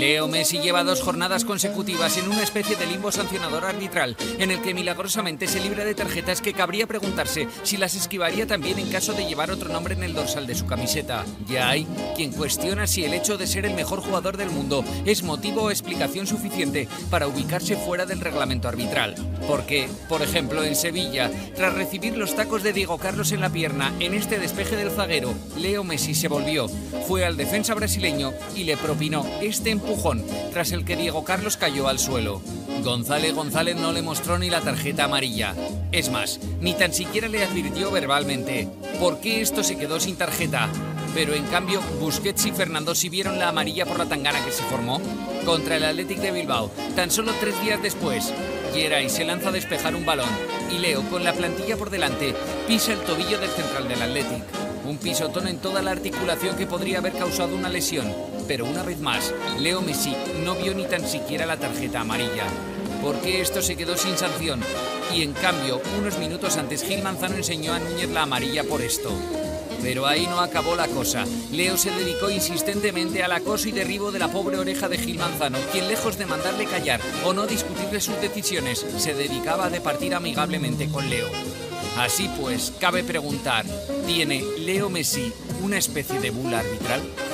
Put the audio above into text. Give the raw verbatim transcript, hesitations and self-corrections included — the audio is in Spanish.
Leo Messi lleva dos jornadas consecutivas en una especie de limbo sancionador arbitral, en el que milagrosamente se libra de tarjetas que cabría preguntarse si las esquivaría también en caso de llevar otro nombre en el dorsal de su camiseta. Ya hay quien cuestiona si el hecho de ser el mejor jugador del mundo es motivo o explicación suficiente para ubicarse fuera del reglamento arbitral. Porque, por ejemplo, en Sevilla, tras recibir los tacos de Diego Carlos en la pierna en este despeje del zaguero, Leo Messi se volvió, fue al defensa brasileño y le propinó este empujón, tras el que Diego Carlos cayó al suelo. González González no le mostró ni la tarjeta amarilla. Es más, ni tan siquiera le advirtió verbalmente. ¿Por qué esto se quedó sin tarjeta? Pero en cambio, Busquets y Fernando sí vieron la amarilla por la tangana que se formó contra el Athletic de Bilbao. Tan solo tres días después, Geray se lanza a despejar un balón y Leo, con la plantilla por delante, pisa el tobillo del central del Athletic. Un pisotón en toda la articulación que podría haber causado una lesión. Pero una vez más, Leo Messi no vio ni tan siquiera la tarjeta amarilla. ¿Por qué esto se quedó sin sanción? Y en cambio, unos minutos antes, Gil Manzano enseñó a Núñez la amarilla por esto. Pero ahí no acabó la cosa. Leo se dedicó insistentemente al acoso y derribo de la pobre oreja de Gil Manzano, quien, lejos de mandarle callar o no discutirle sus decisiones, se dedicaba a departir amigablemente con Leo. Así pues, cabe preguntar, ¿tiene Leo Messi una especie de bula arbitral?